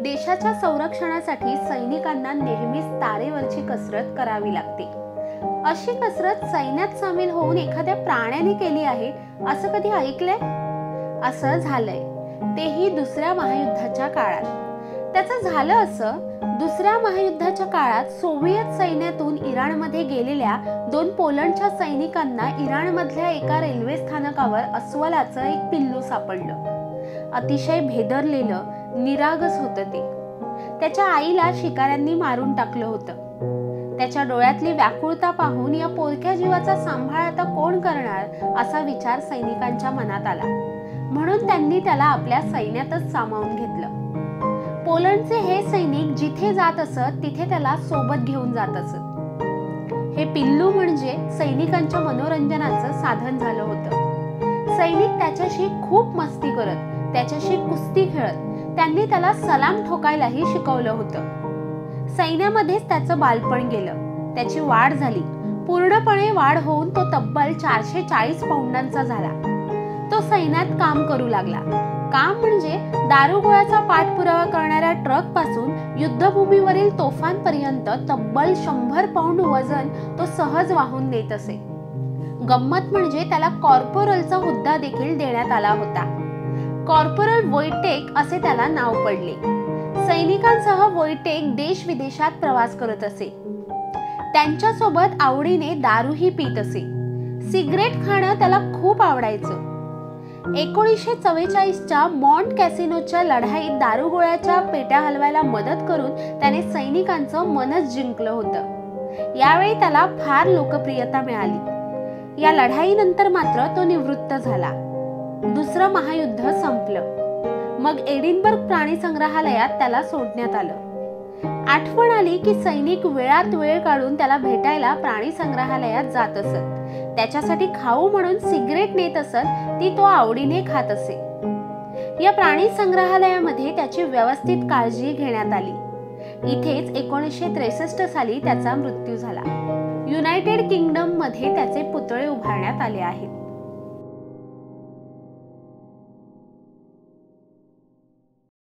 देशाच्या संरक्षणासाठी सैनिकांना नेहमीच तारेवरची कसरत करावी लागते। अशी कसरत सैन्यात सामील होऊन एखाद्या प्राण्याने केली आहे असं कधी ऐकलंय? असं झालंय, तेही दुसऱ्या महायुद्धाच्या काळात। त्याचं झालं असं, दुसऱ्या महायुद्धाच्या काळात सोव्हिएत सैन्यातून इराणमध्ये गेलेल्या 2 पोलंडच्या सैनिकांना इराणमधल्या एका रेल्वे स्थानकावर अस्वलाचं एक पिल्लू सापडलं। अतिशय भेदरलेलं, निरागस होतं ते। त्याच्या आईला शिकाऱ्यांनी मारून टाकलं होतं। त्याच्या डोळ्यातली व्याकुळता पाहून या पोरक्या जीवाचा सांभाळ आता कोण करणार असा विचार सैनिकांच्या मनात आला, म्हणून त्यांनी त्याला आपल्या सैन्यातच सामावून घेतलं। पोलंडचे हे सैनिक जिथे जात असत तिथे त्याला सोबत घेऊन जात असत। हे पिल्लू म्हणजे सैनिकांच्या मनोरंजनाचं साधन झालं होतं। सैनिक त्याच्याशी खूप मस्ती करत, त्याच्याशी कुस्ती खेळत, त्यांनी त्याला सलाम ठोकायलाही शिकवलं होतं। सैन्यामध्येच त्याचं बालपण गेलं, त्याची वाढ झाली। पूर्णपणे वाढ होऊन तो तब्बल 440 पौंडांचा झाला। तो सैन्यात काम करू लागला। काम म्हणजे दारुगोळ्याचा पाठपुरावा करणाऱ्या ट्रक पासून युद्धभूमीवरील तोफांपर्यंत तब्बल 100 पौंड वजन तो सहज वाहून नेत असे। गंमत म्हणजे त्याला कॉर्पोरलचा हुद्दा देखील देण्यात आला होता। कॉर्पोरल वोइटेक असे त्याला नाव पडले। सैनिकांसह वोइटेक देश विदेशात प्रवास करत असे। त्यांच्यासोबत आवडीने दारूही पीत असे। सिगरेट खाणं त्याला खूप आवडायचं। 1944च्या मॉन्ट कॅसिनोच्या लढाईत दारुगोळ्याच्या पेट्या हलवायला मदत करून त्याने सैनिकांचं मनच जिंकलं होतं। यावेळी त्याला फार लोकप्रियता मिळाली। या लढाईनंतर मात्र तो निवृत्त झाला। दुसरं महायुद्ध संपलं। मग एडिनबर्ग प्राणी संग्रहालयात त्याला सोडण्यात आलं। आठवण आली की सैनिक वेळात वेळ काढून त्याला भेटायला प्राणी संग्रहालयात जात असत। त्याच्यासाठी खाऊ म्हणून सिगरेट नेत असत, ती तो आवडीने खात असे। या प्राणी संग्रहालयामध्ये त्याची व्यवस्थित काळजी घेण्यात आली। इथेच 1963 साली त्याचा मृत्यू झाला। युनायटेड किंगडम मध्ये त्याचे पुतळे उभारण्यात आले आहेत।